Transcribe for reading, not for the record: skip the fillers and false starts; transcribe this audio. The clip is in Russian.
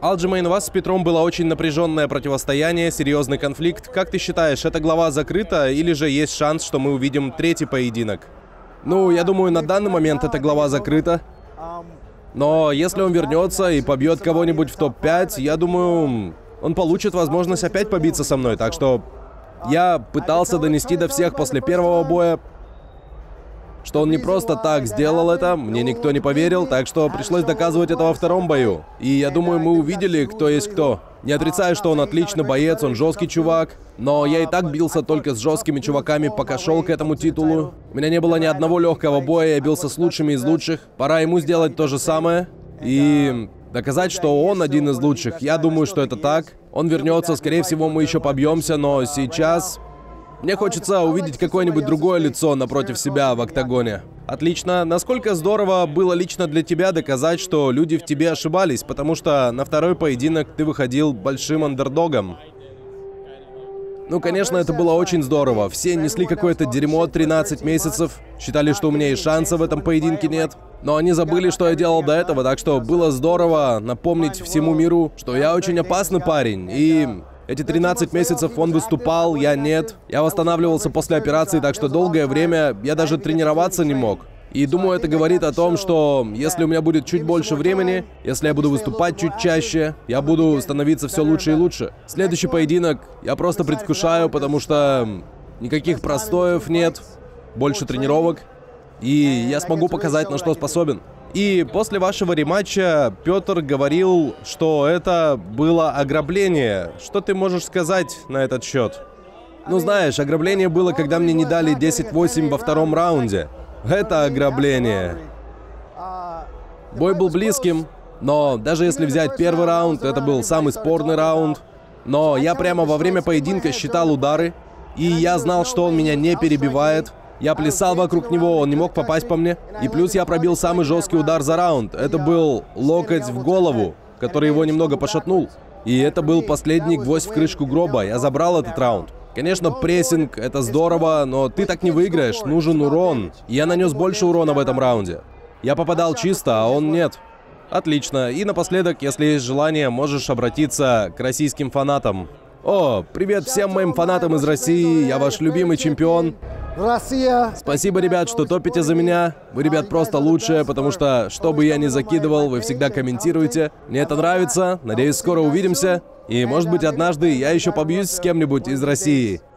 Aljamain, у вас с Петром было очень напряженное противостояние, серьезный конфликт. Как ты считаешь, эта глава закрыта или же есть шанс, что мы увидим третий поединок? Ну, я думаю, на данный момент эта глава закрыта. Но если он вернется и побьет кого-нибудь в топ-5, я думаю, он получит возможность опять побиться со мной. Так что я пытался донести до всех после первого боя, что он не просто так сделал это, мне никто не поверил, так что пришлось доказывать это во втором бою. И я думаю, мы увидели, кто есть кто. Не отрицаю, что он отличный боец, он жесткий чувак, но я и так бился только с жесткими чуваками, пока шел к этому титулу. У меня не было ни одного легкого боя, я бился с лучшими из лучших. Пора ему сделать то же самое и доказать, что он один из лучших. Я думаю, что это так. Он вернется, скорее всего, мы еще побьемся, но сейчас мне хочется увидеть какое-нибудь другое лицо напротив себя в октагоне. Отлично. Насколько здорово было лично для тебя доказать, что люди в тебе ошибались, потому что на второй поединок ты выходил большим андердогом. Ну, конечно, это было очень здорово. Все несли какое-то дерьмо 13 месяцев, считали, что у меня и шанса в этом поединке нет. Но они забыли, что я делал до этого, так что было здорово напомнить всему миру, что я очень опасный парень, и эти 13 месяцев он выступал, я нет. Я восстанавливался после операции, так что долгое время я даже тренироваться не мог. И думаю, это говорит о том, что если у меня будет чуть больше времени, если я буду выступать чуть чаще, я буду становиться все лучше и лучше. Следующий поединок я просто предвкушаю, потому что никаких простоев нет, больше тренировок, и я смогу показать, на что способен. И после вашего рематча Петр говорил, что это было ограбление. Что ты можешь сказать на этот счет? Ну, знаешь, ограбление было, когда мне не дали 10-8 во втором раунде. Это ограбление. Бой был близким, но даже если взять первый раунд, это был самый спорный раунд. Но я прямо во время поединка считал удары, и я знал, что он меня не перебивает. Я плясал вокруг него, он не мог попасть по мне. И плюс я пробил самый жесткий удар за раунд. Это был локоть в голову, который его немного пошатнул. И это был последний гвоздь в крышку гроба. Я забрал этот раунд. Конечно, прессинг — это здорово, но ты так не выиграешь. Нужен урон. И я нанес больше урона в этом раунде. Я попадал чисто, а он нет. Отлично. И напоследок, если есть желание, можешь обратиться к российским фанатам. О, привет всем моим фанатам из России. Я ваш любимый чемпион. Россия. Спасибо, ребят, что топите за меня. Вы, ребят, просто лучшие, потому что, что бы я ни закидывал, вы всегда комментируете. Мне это нравится. Надеюсь, скоро увидимся. И, может быть, однажды я еще побьюсь с кем-нибудь из России.